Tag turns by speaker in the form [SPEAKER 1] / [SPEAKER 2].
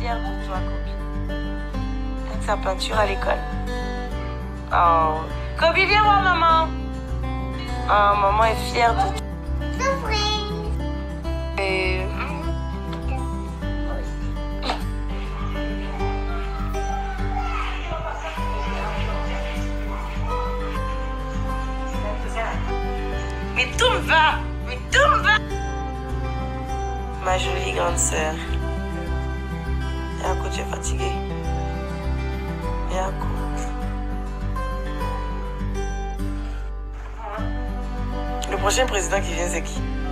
[SPEAKER 1] fière de toi, Kobi. Avec sa peinture à l'école. Oh. Kobi, viens voir maman. Oh, maman est fière de toi. Et... Mais tout me va. Mais tout me va. Ma jolie grande sœur. Yako, tu es fatiguée. Yako. Le prochain président qui vient, c'est qui?